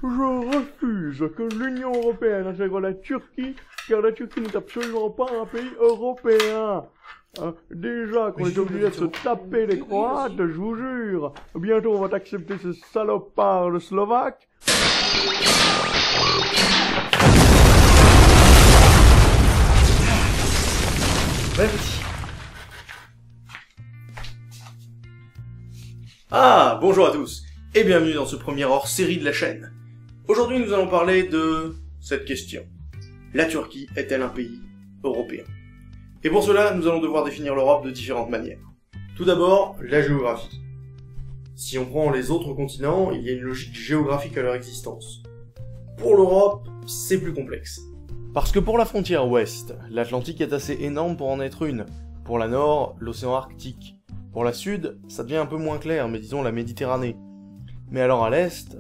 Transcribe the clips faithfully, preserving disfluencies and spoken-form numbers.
Je refuse que l'Union européenne intègre la Turquie, car la Turquie n'est absolument pas un pays européen. Hein, déjà qu'on est obligé de se taper les Croates, je vous jure. Bientôt on va accepter ces salopards de Slovaques. Vas-y. Ah, bonjour à tous, et bienvenue dans ce premier hors-série de la chaîne. Aujourd'hui, nous allons parler de cette question. La Turquie est-elle un pays européen? Et pour cela, nous allons devoir définir l'Europe de différentes manières. Tout d'abord, la géographie. Si on prend les autres continents, il y a une logique géographique à leur existence. Pour l'Europe, c'est plus complexe. Parce que pour la frontière ouest, l'Atlantique est assez énorme pour en être une. Pour la nord, l'océan Arctique. Pour la sud, ça devient un peu moins clair, mais disons la Méditerranée. Mais alors à l'est,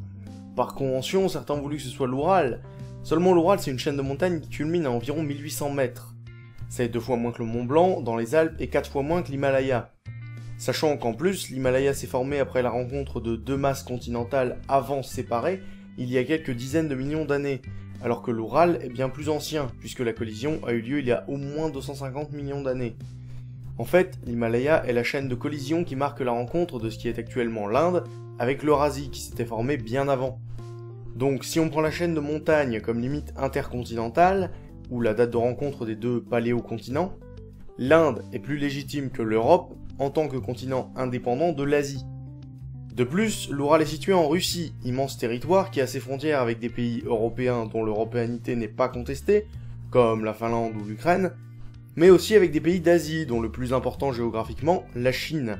par convention, certains ont voulu que ce soit l'Oural. Seulement l'Oural, c'est une chaîne de montagnes qui culmine à environ mille huit cents mètres. C'est deux fois moins que le Mont Blanc dans les Alpes et quatre fois moins que l'Himalaya. Sachant qu'en plus, l'Himalaya s'est formé après la rencontre de deux masses continentales avant séparées, il y a quelques dizaines de millions d'années, alors que l'Oural est bien plus ancien, puisque la collision a eu lieu il y a au moins deux cent cinquante millions d'années. En fait, l'Himalaya est la chaîne de collision qui marque la rencontre de ce qui est actuellement l'Inde avec l'Eurasie qui s'était formée bien avant. Donc si on prend la chaîne de montagnes comme limite intercontinentale, ou la date de rencontre des deux paléocontinents, l'Inde est plus légitime que l'Europe en tant que continent indépendant de l'Asie. De plus, l'Oural est situé en Russie, immense territoire qui a ses frontières avec des pays européens dont l'européanité n'est pas contestée, comme la Finlande ou l'Ukraine, mais aussi avec des pays d'Asie, dont le plus important géographiquement, la Chine.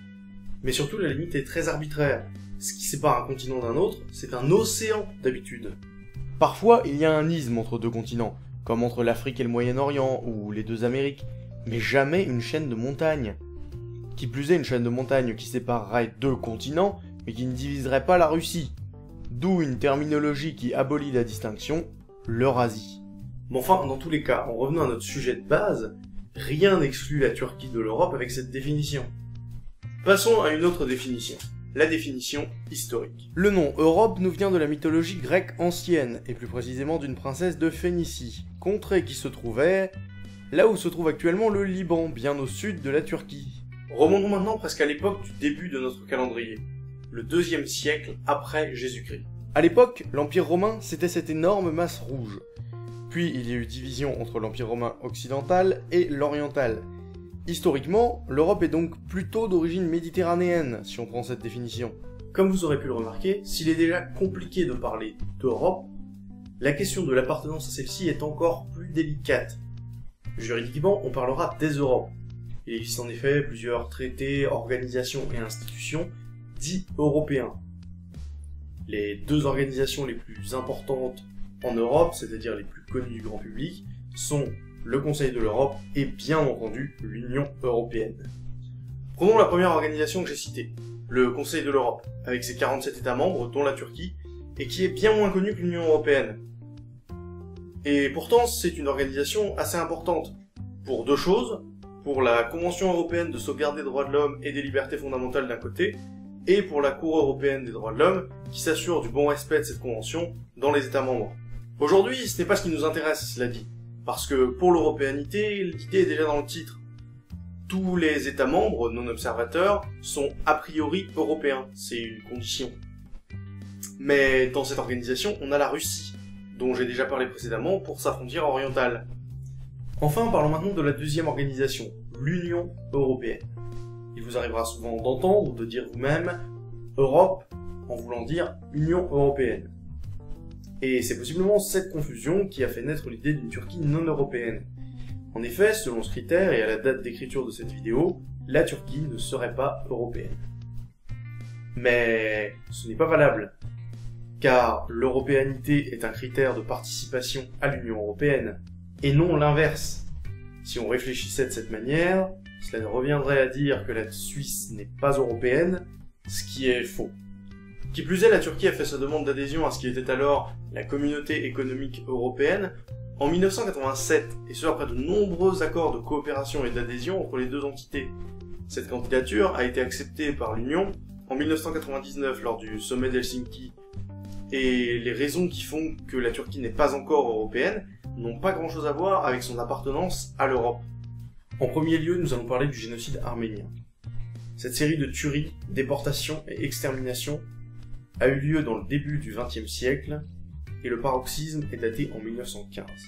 Mais surtout, la limite est très arbitraire. Ce qui sépare un continent d'un autre, c'est un océan d'habitude. Parfois, il y a un isthme entre deux continents, comme entre l'Afrique et le Moyen-Orient, ou les deux Amériques, mais jamais une chaîne de montagnes. Qui plus est, une chaîne de montagnes qui séparerait deux continents, mais qui ne diviserait pas la Russie. D'où une terminologie qui abolit la distinction, l'Eurasie. Mais enfin, dans tous les cas, en revenant à notre sujet de base, rien n'exclut la Turquie de l'Europe avec cette définition. Passons à une autre définition, la définition historique. Le nom Europe nous vient de la mythologie grecque ancienne, et plus précisément d'une princesse de Phénicie, contrée qui se trouvait là où se trouve actuellement le Liban, bien au sud de la Turquie. Remontons maintenant presque à l'époque du début de notre calendrier, le deuxième siècle après Jésus-Christ. À l'époque, l'Empire romain, c'était cette énorme masse rouge. Puis il y a eu division entre l'Empire romain occidental et l'oriental. Historiquement, l'Europe est donc plutôt d'origine méditerranéenne, si on prend cette définition. Comme vous aurez pu le remarquer, s'il est déjà compliqué de parler d'Europe, la question de l'appartenance à celle-ci est encore plus délicate. Juridiquement, on parlera des Europes. Il existe en effet plusieurs traités, organisations et institutions dits européens. Les deux organisations les plus importantes en Europe, c'est-à-dire les plus connues du grand public, sont le Conseil de l'Europe et bien entendu l'Union européenne. Prenons la première organisation que j'ai citée, le Conseil de l'Europe, avec ses quarante-sept États membres, dont la Turquie, et qui est bien moins connue que l'Union européenne. Et pourtant, c'est une organisation assez importante, pour deux choses, pour la Convention européenne de sauvegarde des droits de l'homme et des libertés fondamentales d'un côté, et pour la Cour européenne des droits de l'homme, qui s'assure du bon respect de cette convention dans les États membres. Aujourd'hui, ce n'est pas ce qui nous intéresse, cela dit, parce que pour l'européanité, l'idée est déjà dans le titre. Tous les États membres non observateurs sont a priori européens, c'est une condition. Mais dans cette organisation, on a la Russie, dont j'ai déjà parlé précédemment pour sa frontière orientale. Enfin, parlons maintenant de la deuxième organisation, l'Union européenne. Il vous arrivera souvent d'entendre ou de dire vous-même « Europe » en voulant dire « Union européenne ». Et c'est possiblement cette confusion qui a fait naître l'idée d'une Turquie non européenne. En effet, selon ce critère et à la date d'écriture de cette vidéo, la Turquie ne serait pas européenne. Mais ce n'est pas valable, car l'européanité est un critère de participation à l'Union européenne, et non l'inverse. Si on réfléchissait de cette manière, cela reviendrait à dire que la Suisse n'est pas européenne, ce qui est faux. Qui plus est, la Turquie a fait sa demande d'adhésion à ce qui était alors la Communauté économique européenne en mille neuf cent quatre-vingt-sept, et ce après de nombreux accords de coopération et d'adhésion entre les deux entités. Cette candidature a été acceptée par l'Union en mille neuf cent quatre-vingt-dix-neuf lors du sommet d'Helsinki, et les raisons qui font que la Turquie n'est pas encore européenne n'ont pas grand chose à voir avec son appartenance à l'Europe. En premier lieu, nous allons parler du génocide arménien. Cette série de tueries, déportations et exterminations a eu lieu dans le début du vingtième siècle, et le paroxysme est daté en mille neuf cent quinze.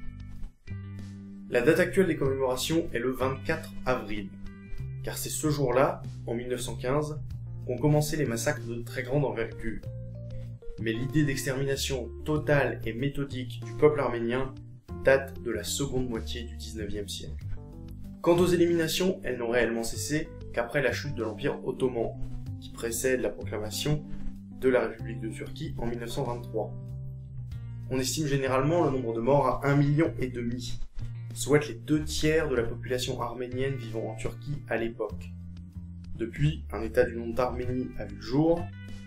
La date actuelle des commémorations est le vingt-quatre avril, car c'est ce jour-là, en mille neuf cent quinze, qu'ont commencé les massacres de très grande envergure. Mais l'idée d'extermination totale et méthodique du peuple arménien date de la seconde moitié du dix-neuvième siècle. Quant aux éliminations, elles n'ont réellement cessé qu'après la chute de l'Empire ottoman, qui précède la proclamation de la République de Turquie en mille neuf cent vingt-trois. On estime généralement le nombre de morts à un million et demi, soit les deux tiers de la population arménienne vivant en Turquie à l'époque. Depuis, un état du nom d'Arménie a vu le jour,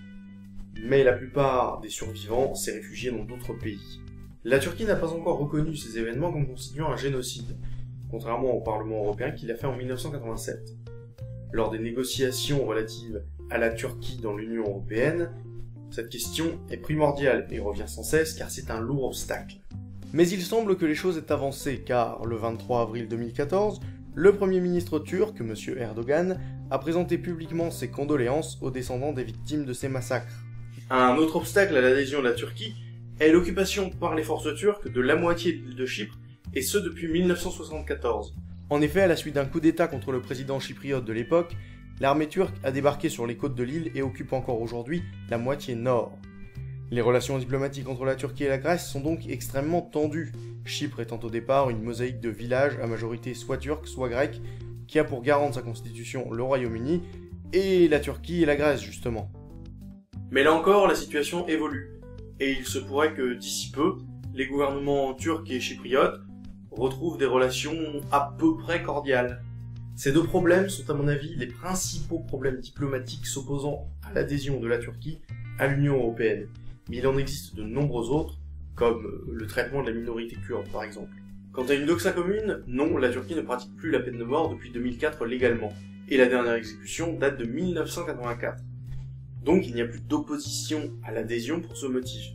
mais la plupart des survivants s'est réfugiés dans d'autres pays. La Turquie n'a pas encore reconnu ces événements comme constituant un génocide, contrairement au Parlement européen qui l'a fait en mille neuf cent quatre-vingt-sept. Lors des négociations relatives à la Turquie dans l'Union européenne, cette question est primordiale et revient sans cesse car c'est un lourd obstacle. Mais il semble que les choses aient avancé car, le vingt-trois avril deux mille quatorze, le Premier ministre turc, M. Erdogan, a présenté publiquement ses condoléances aux descendants des victimes de ces massacres. Un autre obstacle à l'adhésion de la Turquie est l'occupation par les forces turques de la moitié de l'île de Chypre, et ce depuis mille neuf cent soixante-quatorze. En effet, à la suite d'un coup d'état contre le président chypriote de l'époque, l'armée turque a débarqué sur les côtes de l'île et occupe encore aujourd'hui la moitié nord. Les relations diplomatiques entre la Turquie et la Grèce sont donc extrêmement tendues, Chypre étant au départ une mosaïque de villages à majorité soit turque, soit grecque, qui a pour garant de sa constitution le Royaume-Uni, et la Turquie et la Grèce justement. Mais là encore, la situation évolue, et il se pourrait que d'ici peu, les gouvernements turcs et chypriotes retrouvent des relations à peu près cordiales. Ces deux problèmes sont à mon avis les principaux problèmes diplomatiques s'opposant à l'adhésion de la Turquie à l'Union européenne, mais il en existe de nombreux autres, comme le traitement de la minorité kurde par exemple. Quant à une doxa commune, non, la Turquie ne pratique plus la peine de mort depuis deux mille quatre légalement, et la dernière exécution date de mille neuf cent quatre-vingt-quatre. Donc il n'y a plus d'opposition à l'adhésion pour ce motif.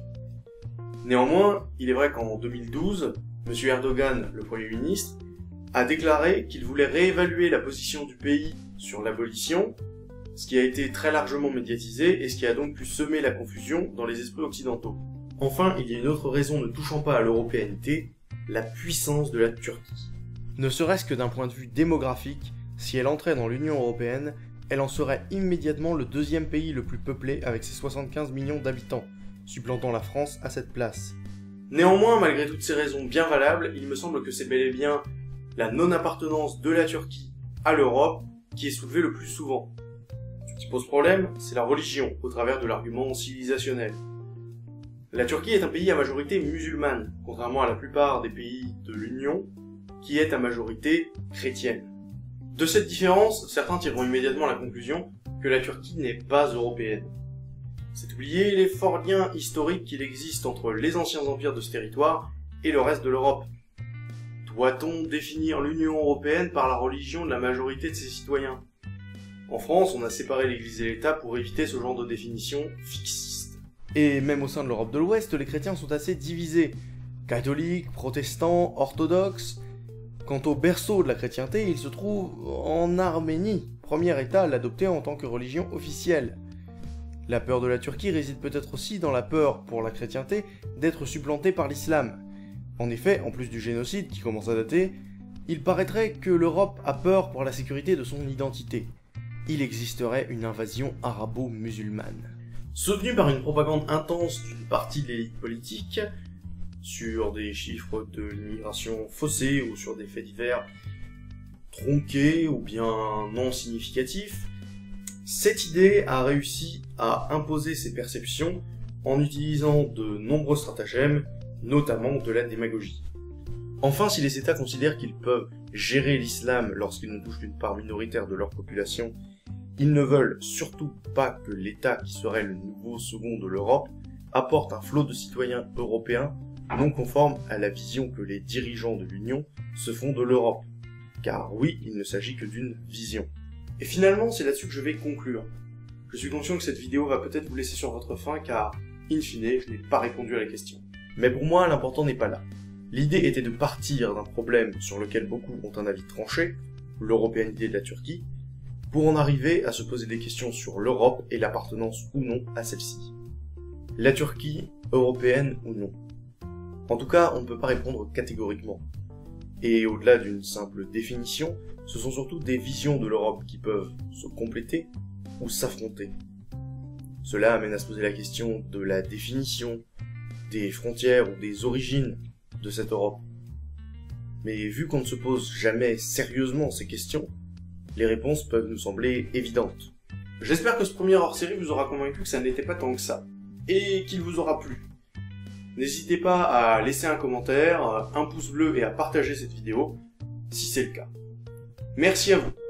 Néanmoins, il est vrai qu'en deux mille douze, M. Erdogan, le Premier ministre, a déclaré qu'il voulait réévaluer la position du pays sur l'abolition, ce qui a été très largement médiatisé et ce qui a donc pu semer la confusion dans les esprits occidentaux. Enfin, il y a une autre raison ne touchant pas à l'européanité, la puissance de la Turquie. Ne serait-ce que d'un point de vue démographique, si elle entrait dans l'Union européenne, elle en serait immédiatement le deuxième pays le plus peuplé avec ses soixante-quinze millions d'habitants, supplantant la France à cette place. Néanmoins, malgré toutes ces raisons bien valables, il me semble que c'est bel et bien la non-appartenance de la Turquie à l'Europe qui est soulevée le plus souvent. Ce qui pose problème, c'est la religion, au travers de l'argument civilisationnel. La Turquie est un pays à majorité musulmane, contrairement à la plupart des pays de l'Union, qui est à majorité chrétienne. De cette différence, certains tireront immédiatement la conclusion que la Turquie n'est pas européenne. C'est oublier les forts liens historiques qu'il existe entre les anciens empires de ce territoire et le reste de l'Europe. Doit-on définir l'Union européenne par la religion de la majorité de ses citoyens? En France, on a séparé l'Église et l'État pour éviter ce genre de définition fixiste. Et même au sein de l'Europe de l'Ouest, les chrétiens sont assez divisés. Catholiques, protestants, orthodoxes. Quant au berceau de la chrétienté, il se trouve en Arménie, premier État à l'adopter en tant que religion officielle. La peur de la Turquie réside peut-être aussi dans la peur, pour la chrétienté, d'être supplantée par l'islam. En effet, en plus du génocide qui commence à dater, il paraîtrait que l'Europe a peur pour la sécurité de son identité. Il existerait une invasion arabo-musulmane. Soutenue par une propagande intense d'une partie de l'élite politique, sur des chiffres de l'immigration faussés ou sur des faits divers tronqués ou bien non significatifs, cette idée a réussi à imposer ses perceptions en utilisant de nombreux stratagèmes, notamment de la démagogie. Enfin, si les États considèrent qu'ils peuvent gérer l'islam lorsqu'ils ne touchent qu'une part minoritaire de leur population, ils ne veulent surtout pas que l'État, qui serait le nouveau second de l'Europe, apporte un flot de citoyens européens non conformes à la vision que les dirigeants de l'Union se font de l'Europe. Car oui, il ne s'agit que d'une vision. Et finalement, c'est là-dessus que je vais conclure. Je suis conscient que cette vidéo va peut-être vous laisser sur votre faim, car in fine, je n'ai pas répondu à la question. Mais pour moi, l'important n'est pas là. L'idée était de partir d'un problème sur lequel beaucoup ont un avis tranché, l'européanité de la Turquie, pour en arriver à se poser des questions sur l'Europe et l'appartenance ou non à celle-ci. La Turquie, européenne ou non? En tout cas, on ne peut pas répondre catégoriquement. Et au-delà d'une simple définition, ce sont surtout des visions de l'Europe qui peuvent se compléter ou s'affronter. Cela amène à se poser la question de la définition, des frontières ou des origines de cette Europe. Mais vu qu'on ne se pose jamais sérieusement ces questions, les réponses peuvent nous sembler évidentes. J'espère que ce premier hors-série vous aura convaincu que ça n'était pas tant que ça, et qu'il vous aura plu. N'hésitez pas à laisser un commentaire, un pouce bleu et à partager cette vidéo, si c'est le cas. Merci à vous.